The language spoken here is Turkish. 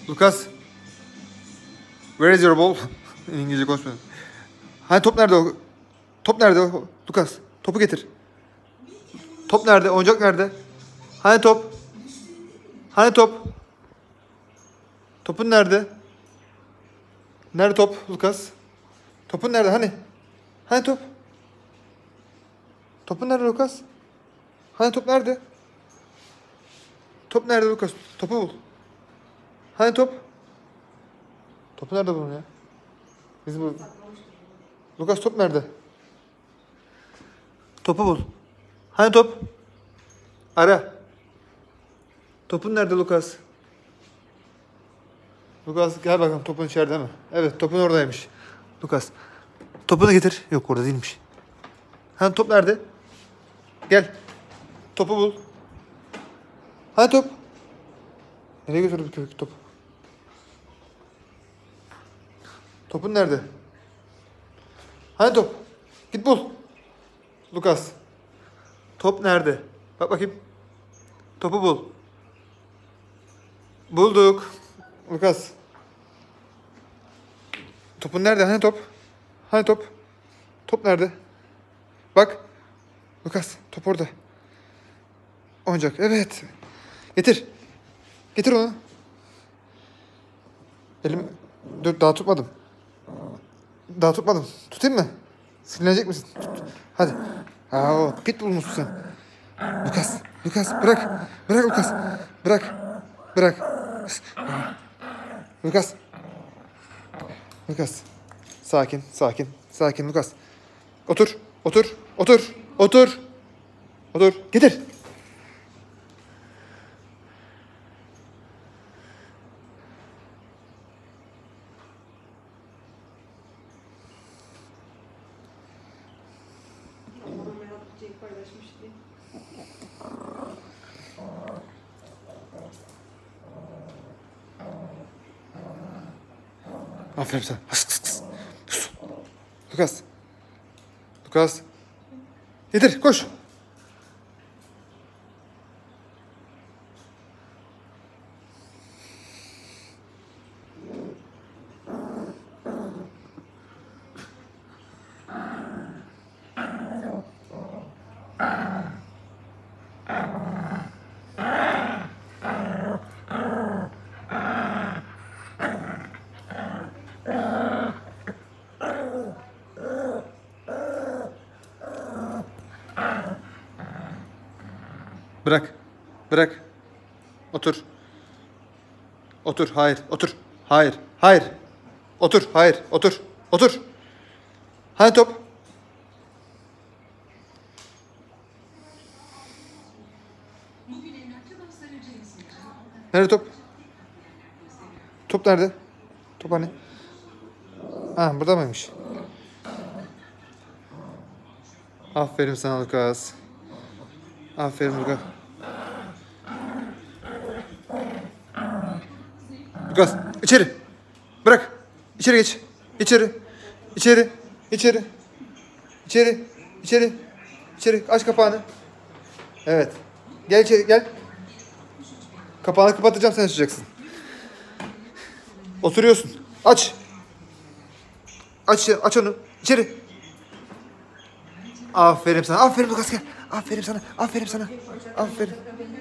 Lucas. Where is your ball? İngilizce konuşmuyorum. Hani top nerede o? Top nerede o? Lucas. Topu getir. Top nerede? Oyuncak nerede? Hani top? Hani top? Topun nerede? Nerede top Lucas? Topun nerede? Hani? Hani top? Topun nerede Lucas? Hani top nerede? Top nerede Lucas? Topu bul. Hani top? Topu nerede bunun ya? Bizim bu. Lucas top nerede? Topu bul. Hani top? Ara. Topun nerede Lucas? Lucas gel bakalım, topun içeride mi? Evet, topun oradaymış. Lucas. Topunu getir. Yok, orada değilmiş. Hani top nerede? Gel. Topu bul. Hani top? Nereye götürdü bu köpek topu? Topun nerede? Hani top? Git bul. Lucas. Top nerede? Bak bakayım. Topu bul. Bulduk. Lucas. Topun nerede? Hani top? Hani top? Top nerede? Bak. Lucas, top orada. Oyuncak. Evet. Getir. Getir onu. Elim... Dur, daha tutmadım. Daha tutmadım. Tutayım mı? Sinirlenecek misin? Tut. Hadi. Aa, pitbull musun sen? Lucas. Lucas bırak. Bırak Lucas. Bırak. Bırak. Lucas. Lucas. Sakin. Sakin. Sakin Lucas. Otur. Otur. Otur. Otur. Otur. Getir. Aferin sana. Lucas. Lucas. Getir, koş. Bırak. Bırak. Otur. Otur. Hayır. Otur. Hayır. Hayır. Otur. Hayır. Otur. Otur. Hani top? Nerede top? Top nerede? Top hani? Ha, burada mıymış? Aferin sana Lucas. Aferin Lucas. Lucas, içeri. Bırak. İçeri geç. İçeri. İçeri. İçeri. İçeri. İçeri. İçeri. Aç kapağını. Evet. Gel içeri, gel. Kapağını kapatacağım, sen açacaksın. Oturuyorsun. Aç. Aç onu. İçeri. Aferin sana. Aferin Lucas, gel. Aferin sana. Aferin sana. Aferin.